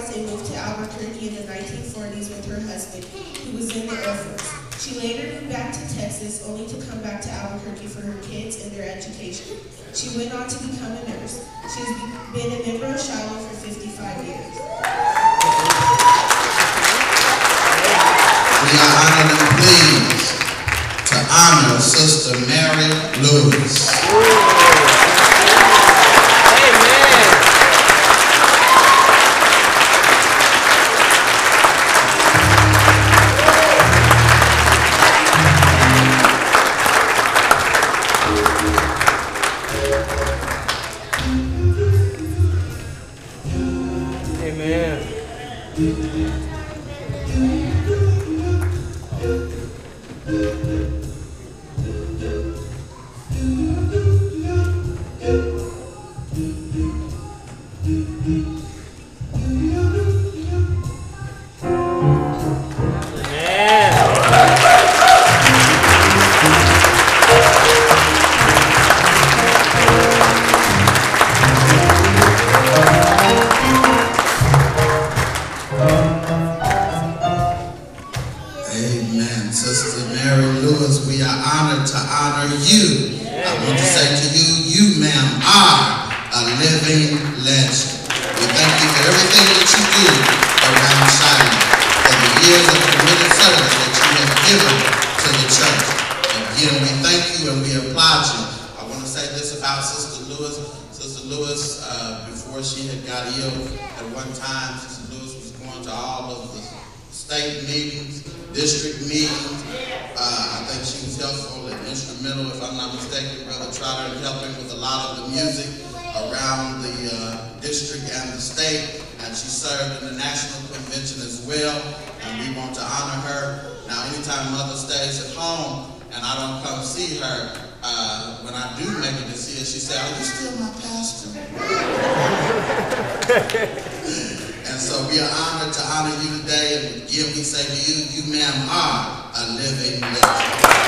South and moved to Albuquerque in the 1940s with her husband, who was in the Air Force. She later moved back to Texas, only to come back to Albuquerque for her kids and their education. She went on to become a nurse. She has been a member of Shiloh for 55 years. We are honored and pleased to honor Sister Mary Lewis. Amen. Sister Mary Lewis, we are honored to honor you. I want to say to you, you, ma'am, are a living legend. We thank you for everything that you do around Shiloh, for the years of committed service that you have given to the church. Again, we thank you and we applaud you. I want to say this about Sister Lewis. Sister Lewis, before she had got ill, at one time, Sister Lewis was going to all of the state meetings, district meetings. I think she was helpful and instrumental, if I'm not mistaken, Brother Trotter, in helping with a lot of the music around the district and the state. And she served in the national convention as well, and we want to honor her. Now, anytime Mother stays at home and I don't come see her, when I do make it to see her, she says, "Are you still my pastor?" And so we are honored to honor you today, and again we say to you, you, ma'am, are a living legend.